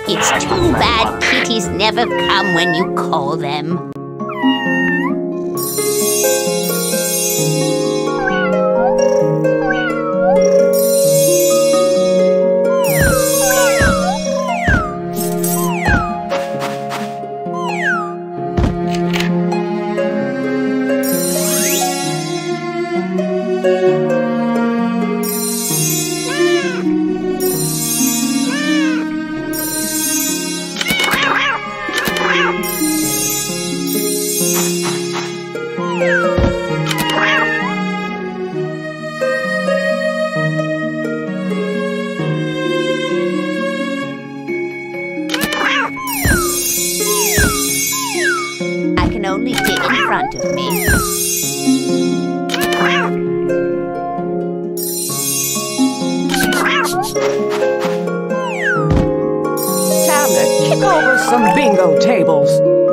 It's too bad kitties never come when you call them. I can only dig in front of me. Time to kick over some bingo tables.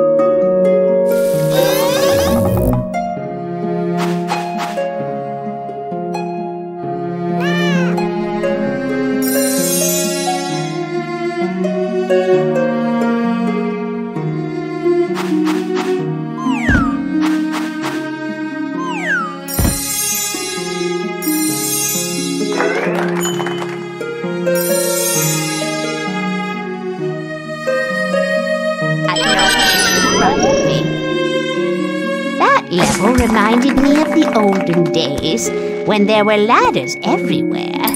That level reminded me of the olden days when there were ladders everywhere.